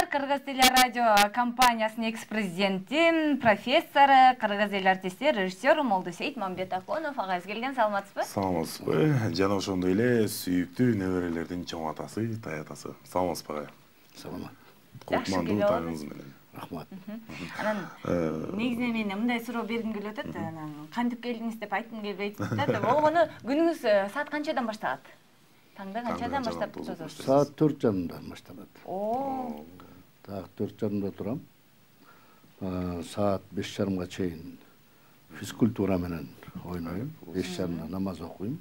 Кыргыз телерадио компаниясынын экс-президенти, профессору, Кыргыз эл артисти, режиссер Молдосейит Мамбетаконов агайыз келген, саламатсызбы? Саламатсызбы. Жана ошондой эле сүйүктүү неберелердин чоң атасы, тай атасы. Саламатсызбы агай? Саламат. Кутмандуу тайыңыз менен. Рахмат. Анан негизинен мен мындай суроо бергим келип атат. Анан кантип келдиңиз деп айткым келбейт да. Болгону күнүңүз саат канчадан башталат? Таңда канчадан баштап турасыз? Саат 4 жарымдан башталат. О. Так 4 жарымда турам. Саат 5 жарымга чейин физкультура менен ойнойм. 5 жарымда намаз окуйм.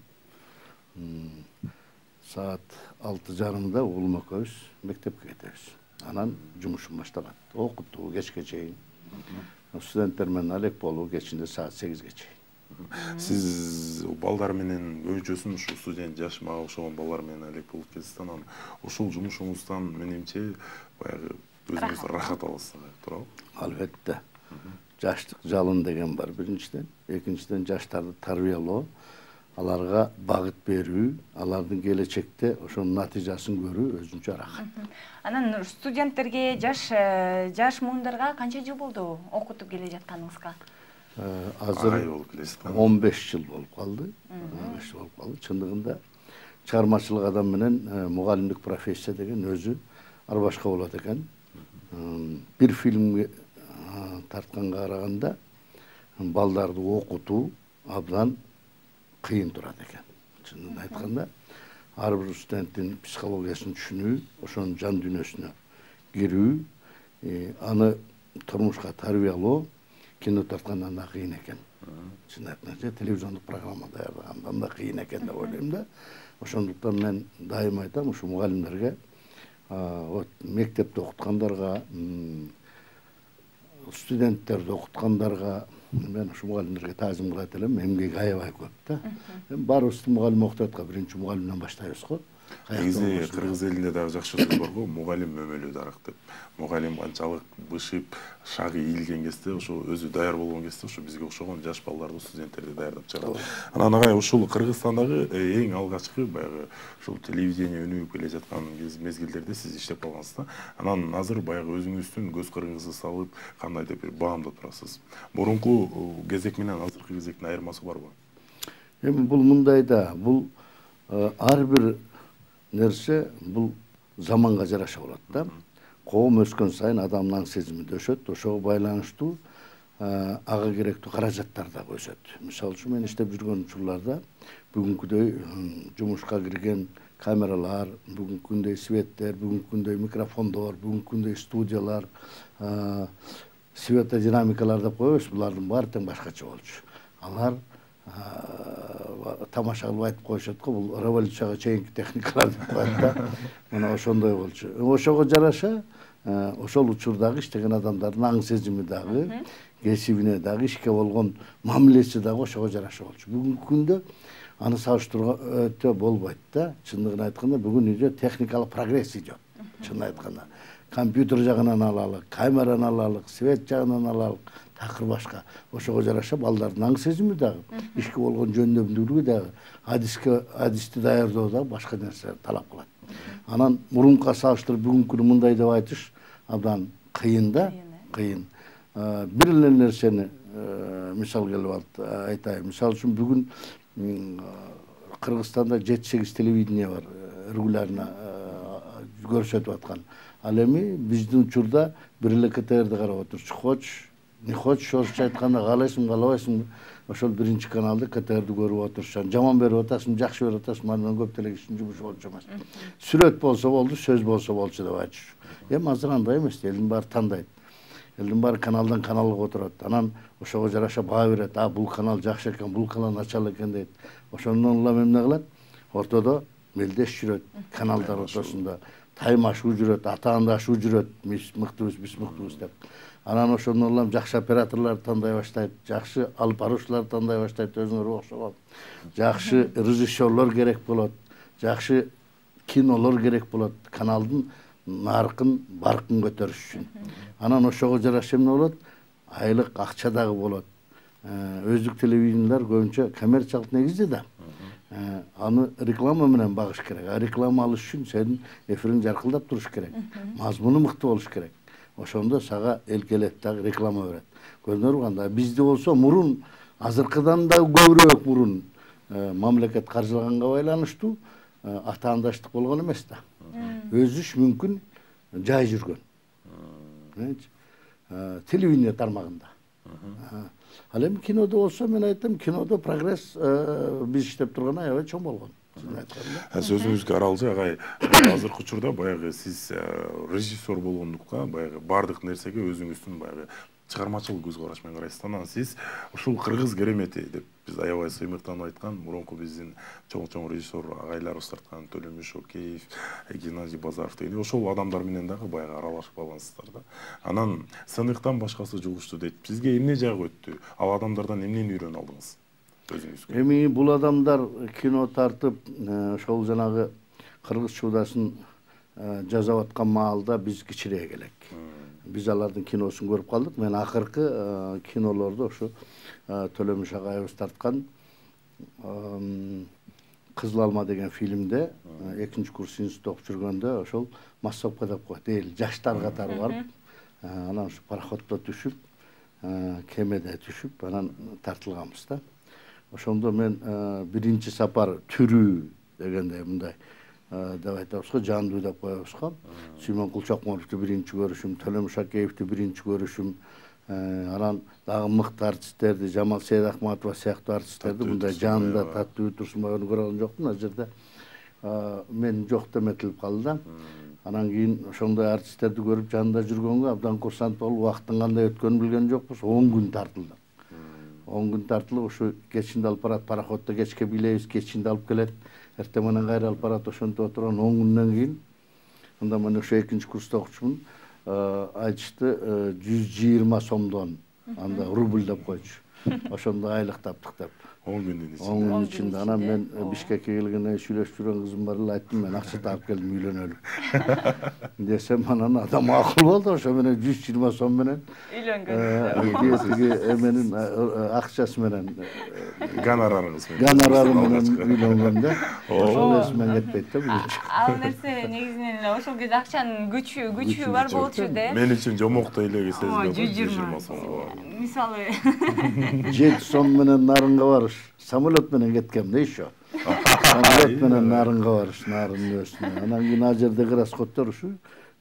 Саат 6 жарымда уулум экөөбүз мектепке кетебиз. Анан жумушум башталат. Окутуу кечке чейин. Студенттер менен алек болуу кечинде саат 8ге чейин. Сиз балдар менен көбүнчөсүн ушу студент жаш мага окшогон балдар менен алек болуп кетсиз. Анан ушул жумушуңуздан менимче баягы өзүңүз рахат аласыз, туурабы? Албетте. Жаштык жалын деген бар биринчиден. Экинчиден жаштарды тарбиялоо, аларга багыт берүү, алардын келечекте ошонун натыйжасын көрүү өзүнчө рахат. Анан студенттерге, жаш муундарга канча жыл болду окутуп келе жатканыңызга? Азыр 15 жыл болуп калды. 15 жыл болуп калды. Чындыгында чыгармачылык адам менен мугалимдик профессия деген өзү ар башка болот экен. Бир фильмге тартканга караганда балдарды окутуу абдан кыйын турат экен. Чынын айтканда, ар бир студенттин психологиясын түшүнүү, ошонун жан дүйнөсүнө кирүү, аны турмушка тарбиялоо кино тарткандан да кыйын экен. Чын айтканда, телевизиондук программа даярдагандан да кыйын экен деп ойлойм да. Ошондуктан мен дайым айтам, ушу мугалимдерге, мектепте окуткандарга, студенттерди окуткандарга, мен ушу мугалимдерге таазим кылат элем, эмгеги аябай көп да. Баарыбызды мугалим окутат го, биринчи мугалимден баштайбыз го. Негизи кыргыз элинде дагы жакшы сөз бар го, мугалим өмөлү дарак деп. Мугалим канчалык бышып, шагы ийилген кезде, ошо өзү даяр болгон кезде, ошо бизге окшогон жаш балдарды, студенттерди даярдап чыгарат. Анан агай ушул Кыргызстандагы эң алгачкы баягы ушул телевидение өнүгүп келе жаткан мезгилдерде сиз иштеп калгансыз да. Анан азыр баягы өзүңүздүн көз кыргыңызды салып, кандай деп бир баамдап турасыз. Мурунку кезек менен азыркы кезектин айырмасы барбы? Эми бул мындай да, бул ар бир нерсе бул заманга жараша болот да. Коом өскөн сайын адамдын сезими да өсөт, ошого байланыштуу ага керектүү каражаттар да өсөт. Мисалы үчүн мен иштеп жүргөн учурларда бүгүнкүдөй жумушка кирген камералар, бүгүнкүндөй светтер, бүгүнкүндөй микрофондор, бүгүнкүндөй студиялар, светодинамикалар деп коебуз, булардын баары тең башкача болчу. Алар тамаша кылып айтып коюшат го, бул революцияга чейинки техникалар деп коет да. Мына ошондой болчу. Ошого жараша ошол учурдагы иштеген адамдардын аң сезими дагы, кесибине дагы, ишке болгон мамилеси дагы ошого жараша болчу. Бүгүнкү күндө аны салыштырууга өтө болбойт да. Чындыгын айтканда, бүгүн үйдө техникалык прогресс идет. Чынын айтканда, компьютер жагынан алалык, камераны алалык, свет жагынан алалык, такыр башка. Ошого жараша балдардын аң сезими дагы, ишке болгон жөндөмдүүлүгү дагы, адисти даярдоо дагы башка нерсе талап кылат. Анан мурунка салыштырып бүгүнкүнү мындай деп айтыш абдан кыйын да, кыйын. Бир эле нерсени мисал келип айтайын. Мисалы үчүн бүгүн Кыргызстанда 7-8 телевидение бар, регулярно көрсөтүп аткан. Ал эми биздин учурда бир эле КТРди карап отурчу. Хочешь, не хочешь, орусча айтканда каалайсың, каалабайсың, ошол биринчи каналды КТРди көрүп отурушан. Жаман берип атасың, жакшы берип атасың, андан көп деле кишинин жумушу болчу эмес. Сүрөт болсо болду, сөз болсо болчу деп айтышчу. Эми азыр андай эмес, элдин баары тандайт. Элдин баары каналдан каналга отурат. Анан ошого жараша баа берет. Бул канал жакшы экен, бул канал начал экен дейт. Ошондон улам эмне кылат? Ортодо мелдеш жүрөт, каналдар ортосунда. Таймашуу жүрөт, атаандашуу жүрөт, биз мыктыбыз, биз мыктыбыз деп. Анан ошондон улам жакшы операторлорду тандай баштайт, жакшы алып баруучуларды тандай баштайт, өзүңөр окшогон. Жакшы режиссерлор керек болот, жакшы кинолор керек болот, каналдын наркын, баркын көтөрүш үчүн. Анан ошого жараша эмне болот? Айлык акча дагы болот. Өздүк телевидениялар көбүнчө коммерциялык негизде да. аны реклама менен багыш керек. Реклама алыш үчүн сенин эфириң жаркылдап туруш керек. Мазмуну мыкты болуш керек. Ошондо сага эл келет дагы реклама берет. Көрдүңөрбү кандай? Бизде болсо мурун азыркыдан да көбүрөөк мурун мамлекет каржылаганга байланыштуу атаандаштык болгон эмес да. Өзү иш мүмкүн жай жүргөн. Телевидение тармагында. Ал эми кинодо болсо мен айтам, кинодо прогресс биз иштеп турган аябай чоң болгон. Сөзүңүзгө аралжы агай, азыркы учурда баягы сиз режиссер болгондукка баягы бардык нерсеге өзүңүздүн баягы чыгармачыл көз караш менен карайсыз. Анан сиз ушул кыргыз керемети деп биз аябай сыймыктанып айткан мурунку биздин чоң режиссер агайларыбыз тарткан Төлөмүш Океев, Геннадий Базаров деген ошол адамдар менен дагы баягы аралашып алгансыздар да. Анан сыныктан башкасы жугушту дейт. Сизге эмне жагып өттү? Ал адамдардан эмнени үйрөнүп алдыңыз? Өзүңүзгө. Эми бул адамдар кино тартып, ошол жанагы кыргыз чуудасын жасап аткан маалда биз кичирээк элек. Биз алардын киносун көрүп калдык. Мен акыркы кинолорду ошо Төлөмүш агайыбыз тарткан Кызыл алма деген фильмде экинчи курс институтта окуп жүргөндө ошол массовка деп коет. Эл жаштар катары барып, анан ушу пароходдо түшүп, кемеде түшүп, анан тартылганбыз да. Ошондо мен биринчи сапар түрүү дегенде мындай деп айтабыз го, жандуу деп коебуз го. Сүймөн Кулчокморовду биринчи көрүшүм, Төлөмүш Акеевди биринчи көрүшүм, анан дагы мыкты артисттерди, Жамал Сейдахматова сыяктуу артисттерди мындай жанында Таттуу Турсунбаевну көрө алган жокмун. Ал жерде мен жок деметилип калды да. Анан кийин ошондой артисттерди көрүп жанында жүргөнгө абдан курсант болуп, убакыттын кандай өткөнүн билген жокпуз. 10 күн тартылды. 10 күн тартылып, ушу кечинде алып барат, пароходдо кечке билебиз, кечинде алып келет. Эртең менен кайра алып барат, ошентип отурган 10 күндөн кийин анда мен ошо экинчи курста окучумун. Айтышты 120 сомдон, анда рубль деп койчу. Ошондо айлык таптык деп. 10 күндүн ичинде. 10 күн ичинде. Анан мен Бишкекке келгенде сүйлөшүп жүргөн кызым бар эле, айттым мен акча таап келдим үйлөнөлү. Десем анан адам макул болду, ошо менен 120 сом менен үйлөнгөн. Менин акчасы менен гонорарыңыз менен үйлөнгөн да. Ошол эсимен кетпейт да бүгүнчү. Ал нерсе негизинен эле ошол кезде акчанын күчү бар болчу да. Мен үчүн жомоктой эле сезилди. 120 сом. Мисалы 7 сом менен Нарынга барыш. Самолет менен кеткем да еще. Самолет менен Нарынга барыш, Нарынын өсүнө. Анан кийин ал жердеги расходдор ушу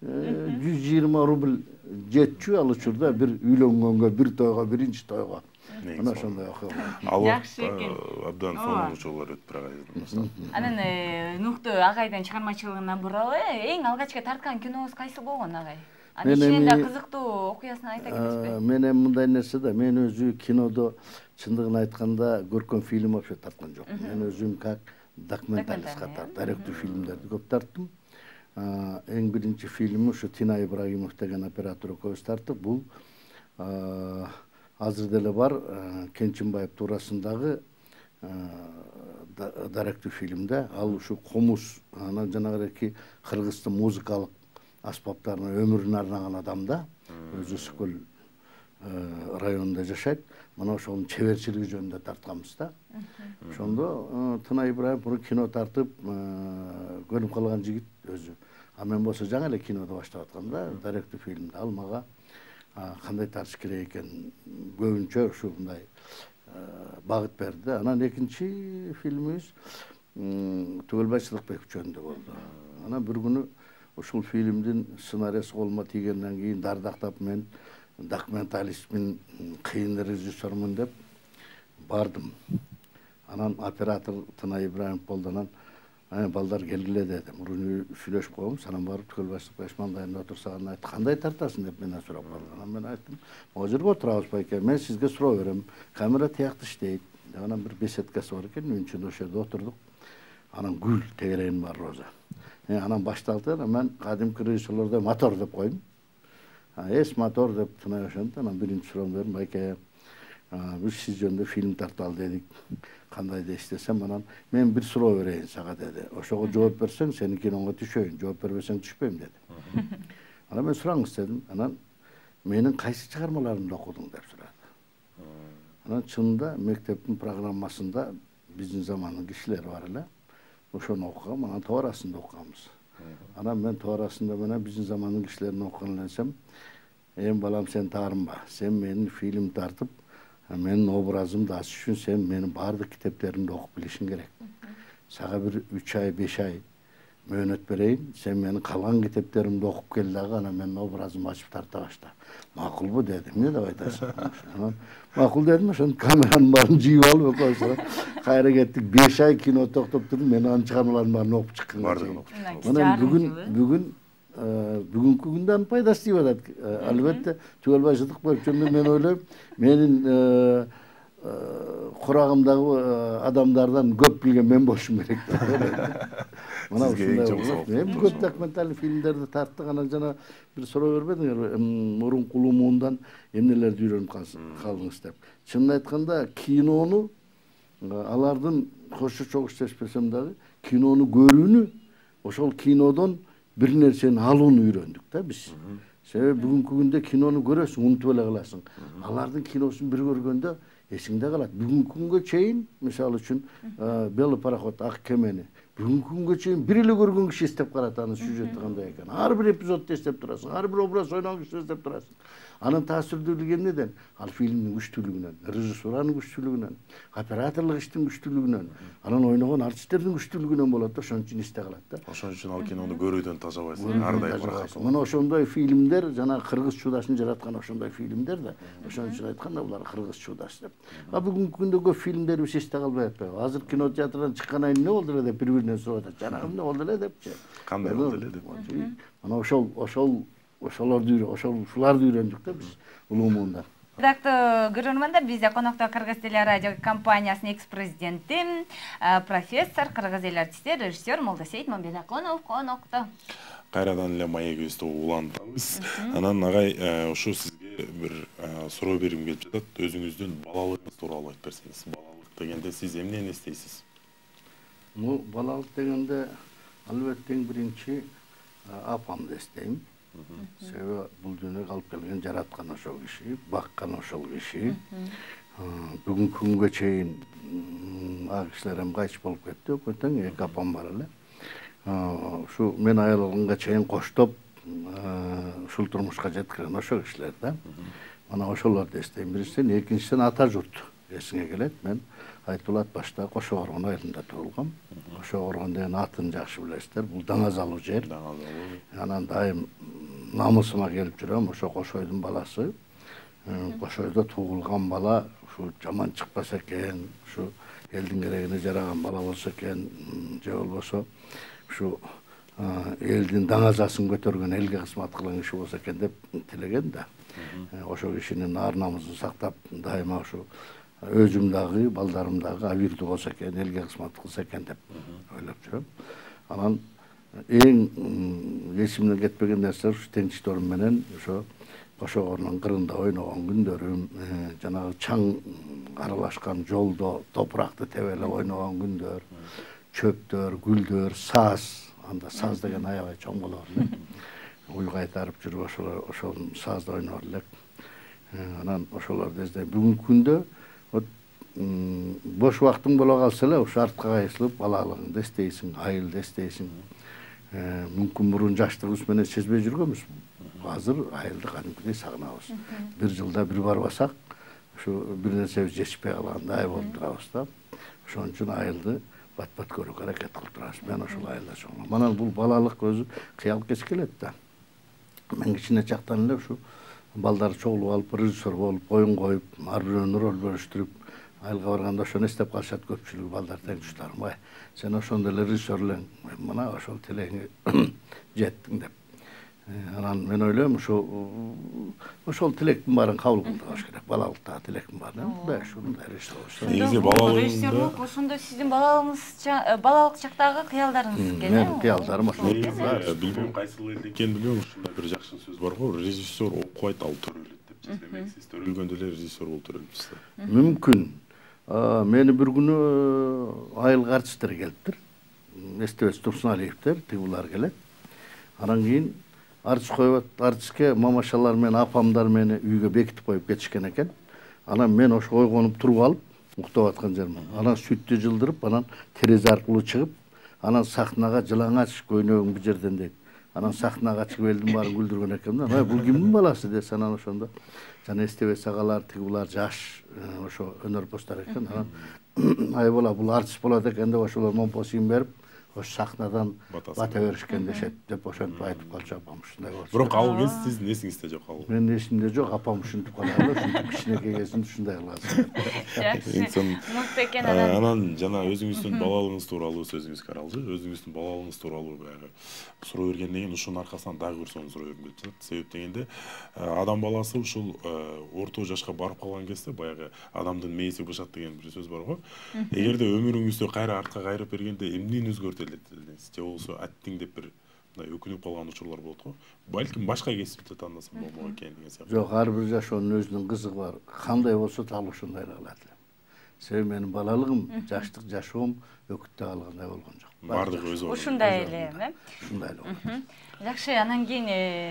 120 рубль жетчү ал учурда бир үйлөнгөнгө, бир тойго, биринчи тойго. Ana ошондой окуя. Жакшы экен. Абдан сонун учурлар өтүп барат. Анан Нухту агайдын чыгармачылыгына буралы, эң алгачкы тарткан киноңуз кайсы болгон агай? Анын ичинде кызыктуу окуясын айта кетесизби? Мен эми мындай нерсе да, мен өзү кинодо чындыгын айтканда көркөм фильм вообще тарткан жок. Мен өзүм как документалист катары даректүү фильмдерди көп тарттым. Эң биринчи фильми ушу Тина Ибрагимов деген оператор экөөбүз тарттык. Бул азыр деле бар Кенчинбаев туурасындагы даректүү фильмде. Ал ушу комуз, анан жанагы кыргыздын музыкалык аспаптарына өмүрүн арнаган адам да. Өзү Ысыккөл районунда жашайт. Мына ошонун чеберчилиги жөнүндө тартканбыз да. Ошондо Тына Ибраев бул кино тартып көрүнүп калган жигит өзү. А мен болсо жаңы эле кинодо баштап атканда даректүү фильмде ал мага кандай тартыш керек экен көбүнчө ушу мындай багыт берди. Анан экинчи фильмибиз Түгөлбай Сыдыкбеков жөнүндө болду. Анан бир күнү ушул фильмдин сценарийси колума тийгенден кийин дардактап мен документалистмин, кыйын режиссермун деп бардым. Анан оператор Тына Ибраев болду. Анан балдар келгиле деди. Мурун сүйлөшүп койгонбуз. Анан барып Түгөлбай Сыдыкбеков мандайында отурса анан айтты, кандай тартасың деп менден сурап калды. Анан мен айттым, могу жерге отурабыз байке, мен сизге суроо берем. Камера тиякты иштейт. Анан бир беседкасы бар экен, үчүн ошо жерде отурдук. Анан гүл тегерегин бар роза. Анан башталды. Мен кадимки режиссерлордо мотор деп койдум. Эс мотор деп Тына ошентти. Анан биринчи суроом бердим, байке, биз сиз жөнүндө фильм тарталы дедик. Кандай десем, анан мен бир суроо берейин сага деди. Ошого жооп берсең, сенин киноңо түшөйүн, жооп бербесең түшпөйм деди. Анан мен сураңыз дедим. Анан менин кайсы чыгармаларымды окудуң деп сурады. Анан чынында мектептин программасында биздин замандын кишилери бар эле. Ошону окугам, анан товарасында окуганбыз. Анан мен товарасында менен биздин замандын кишилерин окуган элесем, эм балам сен таарынба, сен менин фильм тартып, менин образымды ачыш үчүн сен менин баардык китептеримди окуп билишиң керек. Сага бир 3 ай, 5 ай мөөнөт берейин, сен менин калган китептеримди окуп кел дагы, анан менин образымды ачып тарта башта. Макулбу дедим, эмне деп айтасың? Макул дедим, ошону камеранын баарын жыйып алып экөөбүз кайра кеттик. 5 ай кино токтоп турдум, мен анын чыгармаларын баарын окуп чыкканга. Анан бүгүнкү күндө анын пайдасы тийип атат. Албетте түгөл башыдык болуп жүргөндө мен ойлойм, менин курагымдагы адамдардан көп билген мен болушум керек деп. Мына ушундай көп документалдык фильмдерди тарттык, анан жана бир суроо бербедиңерби, мурунку муундан эмнелерди үйрөнүп калдыңыз деп. Чынын айтканда кинону алардын кошу чогуу иштешпесем дагы кинону көрүүнү, ошол кинодон бир нерсени алууну үйрөндүк да биз. Себеби бүгүнкү күндө кинону көрөсүң, унутуп эле каласың. Алардын киносун бир көргөндө эсиңде калат. Бүгүнкү күнгө чейин, мисалы үчүн, Белый пароход, ак кемени бүгүнкү күнгө чейин бир эле көргөн киши эстеп калат анын сюжети кандай экенин. Ар бир эпизодду эстеп турасың, ар бир образ ойногон кишини эстеп турасың. Анын таасирдүүлүгү эмнеден? Ал фильмдин күчтүүлүгүнөн, режиссуранын күчтүүлүгүнөн, операторлук иштин күчтүүлүгүнөн, анан ойногон артисттердин күчтүүлүгүнөн болот да, ошон үчүн эсте калат да. Ошон үчүн ал кинону көрүүдөн тажабайсың, ар дайым ырахат. Мына ошондой фильмдер, жана кыргыз чудашын жараткан ошондой фильмдер да, ошон үчүн айтканда булар кыргыз чудаш деп. Бүгүнкү күндө көп фильмдерибиз эсте калбай атпайбы? Азыр кинотеатрдан чыккандан кийин эмне болду эле деп бири-биринен сурап атат. Жанагы эмне болду эле депчи. Кандай болду эле деп. Мына ошолорду үйрөндүк да биз улуу муундан. Редактор көрөрмандар, бизде конокто Кыргыз телерадио компаниясынын экс-президенти, профессор, кыргыз эл артисти, режиссер Молдосейит Мамбетакунов конокто. Кайрадан эле маегибизди улантабыз. Анан агай, ушу сизге бир суроо бергим келип жатат. Өзүңүздүн балалыгыңыз тууралуу айтып берсеңиз. Балалык дегенде сиз эмнени эстейсиз? Балалык дегенде албетте эң биринчи апамды эстейм. Себеби бул дүйнөгө алып келген, жараткан ошол киши, баккан ошол киши. Бүгүнкү күнгө чейин ал кишилер эми кайтыш болуп кетти, өкмөттөн 2 апам бар эле. Ушу мен аял алганга чейин коштоп ушул турмушка жеткирген ошол кишилер да. Мана ошолорду эстейм биринчиден, экинчиден ата журт эсиңе келет. Мен Айтбулат башта Кошо Коргон айылында туулгам. Кошо Коргон деген атын жакшы билесиздер. Бул даңазалуу жер. Анан дайым намысыма келип жүрөм, ошо Кошойдун баласы. Кошойдо туулган бала ушу жаман чыкпаса экен, ушу элдин керегине жараган бала болсо экен, же болбосо ушу элдин даңазасын көтөргөн, элге кызмат кылган киши болсо экен деп тилеген да. Ошо кишинин ар намысын сактап, дайыма ушу өзүм дагы, балдарым дагы абийирдүү болсо экен, элге кызмат кылса экен деп ойлоп жүрөм. Анан эң эсимден кетпеген нерсе ушу теңчторум менен ошо Кошо Коргондун кырында ойногон күндөрүм, жанагы чаң аралашкан жолдо топуракты тебелеп ойногон күндөр, чөптөр, гүлдөр, саз, анда саз деген аябай чоң болор эле. Уй кайтарып жүрүп ошол сазды ойнор элек. Анан ошолорду эздейм. Бүгүнкү күндө бош убактың боло калса эле ушу артка кайсылып балалыгыңды эстейсиң, айылды эстейсиң. Мүмкүн мурун жаштыгыбыз менен сезбей жүргөнбүз. Азыр айылды кадимкидей сагынабыз. Бир жылда бир барбасак, ушу бир нерсебиз жетишпей калгандай болуп турабыз да. Ошон үчүн айылды бат-бат көрүүгө аракет кылып турабыз. Мен ошол айылда чоңойдум. Анан бул балалык өзү кыял кеч келет да. Мен кичине чактан эле ушу балдар чогулуп алып, режиссер болуп, оюн коюп, ар бирөөнү роль бөлүштүрүп, айылга барганда ошону эстеп калышат көпчүлүгү балдар теңтуштарым. Бай, сен ошондой эле режиссер элең, мына ошол тилегиңе жеттиң деп. Анан мен ойлойм, ошол тилектин баарын кабыл кылдырбаш керек. Балалыктагы тилектин баарын. Мындай ушундай режиссер болуш. Негизи балалыгыңызда режиссерлук ошондо сиздин балалык чактагы кыялдарыңыз экен. Менин кыялдарым ошол. Билбейм кайсыл элде экенин билбейм, ушундай бир жакшы сөз бар го, режиссер окуйт, ал төрөлөт деп. Демек сиз төрөлгөндө эле режиссер болуп төрөлүпсүз. Мүмкүн. Мени бир күнү айылга артисттер келиптир. Эстебес Турсуналиевдер, тигулар келет. Анан кийин артист коюп, артистке мамашалар менен апамдар мени үйгө бекитип коюп кетишкен экен. Анан мен ошо ойгонуп туруп алып, уктап аткан жермин. Анан сүттү жылдырып, анан терезе аркылуу чыгып, анан сахнага жылаңач көйнөгүң бу жерден дейт. Анан сахнага чыгып элдин баарын күлдүргөн экен да. Бул кимдин баласы десе, анан ошондо жана эстебес агалар, тиги булар жаш ошо өнөрпоздор экен. Анан айбала бул артист болот экен деп ошолор момпос кийим берип, ошо сахнадан бата беришкен дешет деп ошентип айтып калчу апам ушундай болчу. Бирок ал кез сиздин эсиңизде жок ал. Менин эсимде жок, апам ушинтип калган, ушинтип кичинекей кезинде ушундай кылган. Жакшы. Мыкты экен анан. Анан жана өзүңүздүн балалыгыңыз тууралуу сөзүңүзгө каралчы. Өзүңүздүн балалыгыңыз тууралуу баягы суроо бергенден кийин ушунун аркасынан дагы бир суроо бергим келип жатат. Себеп дегенде адам баласы ушул орто жашка барып калган кезде баягы адамдын мээси бышат деген бир сөз бар го. Эгерде өмүрүңүздү кайра артка кайрып бергенде эмнени өзгөртө эледиңиз? Же болбосо аттиң деп бир мындай өкүнүп калган учурлар болот го. Балким башка кесипти тандасам болмок экен деген сыяктуу. Жок, ар бир жашоонун өзүнүн кызыгы бар. Кандай болсо дал ошондой эле кылат элем. Себеби менин балалыгым, жаштык жашоом өкүттө калгандай болгон жок. Бардыгы өзү ушундай эле, ушундай эле болот. Жакшы, анан кийин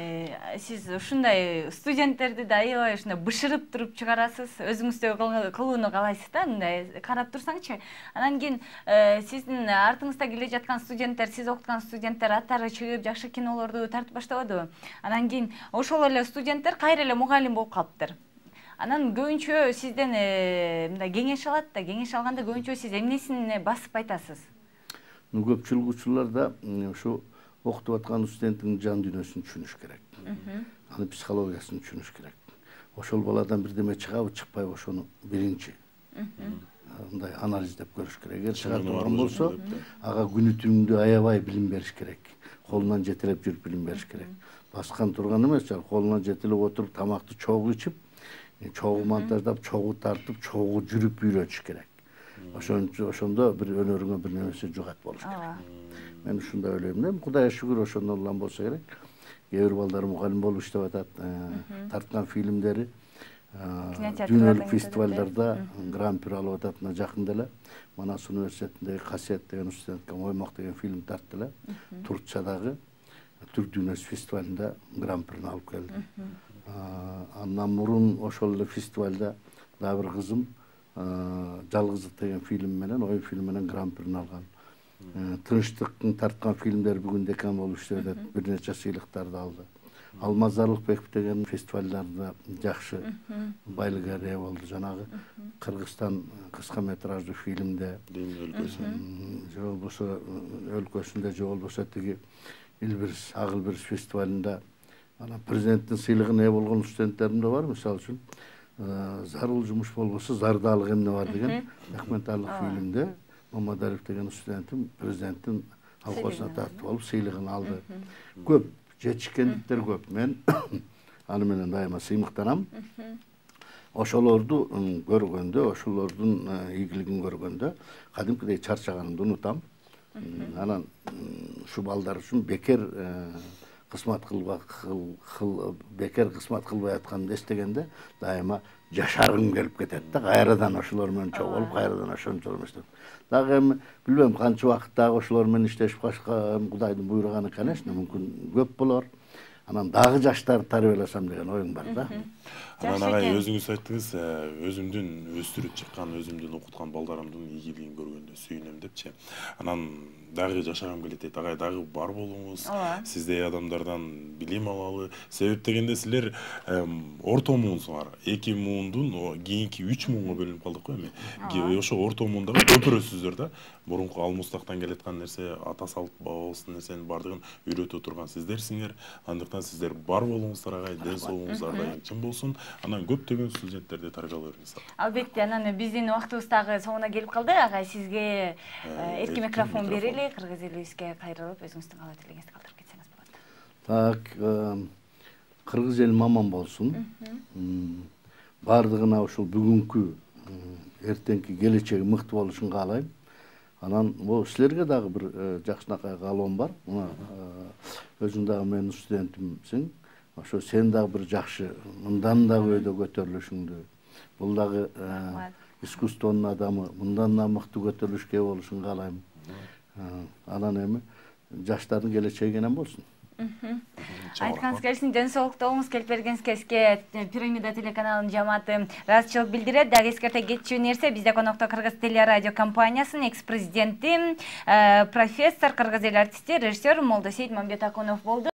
сиз ушундай студенттерди да аябай ушундай бышырып туруп чыгарасыз. Өзүңүздө кылууну каалайсыз да, мындай карап турсаңчы. Анан кийин сиздин артыңызда келе жаткан студенттер, сиз окуткан студенттер аттары чыгып, жакшы кинолорду тартып баштабадыбы? Анан кийин ошол эле студенттер кайра эле мугалим болуп калыптыр. Анан көбүнчө сизден мындай кеңеш алат да, кеңеш алганда көбүнчө сиз эмнесине басып айтасыз? Көпчүлүк учурларда ушу окутуп аткан студенттин жан дүйнөсүн түшүнүш керек. Анын психологиясын түшүнүш керек. Ошол баладан бирдеме чыгабы, чыкпайбы ошону биринчи мындай анализдеп көрүш керек. Эгер чыга турган болсо, ага күнү түнүндө аябай билим бериш керек. Колунан жетелеп жүрүп билим бериш керек. Баскан турган эмес, колунан жетелеп отуруп тамакты чогуу ичип, чогуу монтаждап, чогуу тартып, чогуу жүрүп үйрөтүш керек. Ошондо бир өнөрүңө бир нерсе жугат болуш керек. Мен ушундай ойлойм да. Кудайга шүгүр ошондон улам болсо керек. Кээ бир балдар мугалим болуп иштеп атат. Тарткан фильмдери дүйнөлүк фестивалдарда гран-при алып атат. Мына жакында эле Манас университетиндеги Касиет деген студентке Оймок деген фильм тартты эле. Турциядагы Түрк дүйнөсү фестивалында гран-прини алып келди. Андан мурун ошол эле фестивалда дагы бир кызым Жалгыздык деген фильм менен, оюн фильм менен гран-прини алган. Тынчтыктын тарткан фильмдер бүгүн декан болуп иштеп атат. Бир нече сыйлыктарды алды. Алмаз Аралыкбеков деген фестивалдарда жакшы байлыкка ээ болду. Жанагы Кыргызстан кыска метраждуу фильмде, же болбосо өлкөсүндө, же болбосо тиги Илбирс, Ак Илбирс фестивалында анан президенттин сыйлыгына ээ болгон студенттерим да бар. Мисалы үчүн зарыл жумуш болбосо зардалык эмне бар деген документалдык фильмде Мамадаров деген студентим президенттин алкоосуна тартып алып сыйлыгын алды. Көп жетишкендиктер көп. Мен аны менен дайыма сыймыктанам. Ошолорду көргөндө, ошолордун ийгилигин көргөндө кадимкидей чарчаганымды унутам. Анан ушу балдар үчүн бекер кызмат кылбай атканымды эстегенде дайыма жашаргым келип кетет да. Кайрадан ошолор менен чогулуп, кайрадан ошончолор менен. Дагы эми билбейм канча убакыт дагы ошолор менен иштешип калышка Кудайдын буйруганы, конечно, мүмкүн көп болор. Анан дагы жаштарды тарбияласам деген оюм бар да. Анан агай өзүңүз айттыңыз, өзүмдүн өстүрүп чыккан, өзүмдүн окуткан балдарымдын ийгилигин көргөндө сүйүнөм депчи. Анан дагы жашагым келет дейт. Агай дагы бар болуңуз, сиздей адамдардан билим алалы. Себеп дегенде силер орто муунсуңар. 2 муундун кийинки 3 муунга бөлүнүп калдык го эми. Ошо орто муундагы көпүрөсүздөр да. Мурунку алмустактан келаткан нерсе, ата салт бабабыздын нерсенин бардыгын үйрөтө турган сиздерсиңер. Андыктан сиздер бар болуңуздар агай, ден соолугуңуз ар чын болсун. Анан көптөгөн студенттерди тарбиялай бериңиз. Албетте, анан биздин убактыбыз дагы соңуна келип калды. Агай, сизге эрки микрофон берели, кыргыз элибизге кайрылып, өзүңүздүн каалаа тилегиңизди калтырып кетсеңиз болот. Так, кыргыз элим аман болсун. Бардыгына ушул бүгүнкү, эртеңки келечеги мыкты болушун каалайм. Анан силерге дагы бир жакшынакай каалоом бар. Өзүң дагы менин студентимсиң. Ошо сен дагы бир жакшы, мындан дагы өйдө көтөрүлүшүңдү, бул дагы искусствонун адамы, мындан да мыкты көтөрүлүшкө болушун каалайм. Анан эми жаштардын келечеги кенен болсун. Айтканыңыз келсин, ден соолукту болуңуз, келип бергениңизге Пирамида телеканалынын жамааты ыраазычылык билдирет. Дагы эскерте кетчү нерсе, бизде конокто Кыргыз телерадио компаниясынын экс-президенти, профессор, кыргыз эл артисти, режиссер Молдосейит Мамбетакунов болду.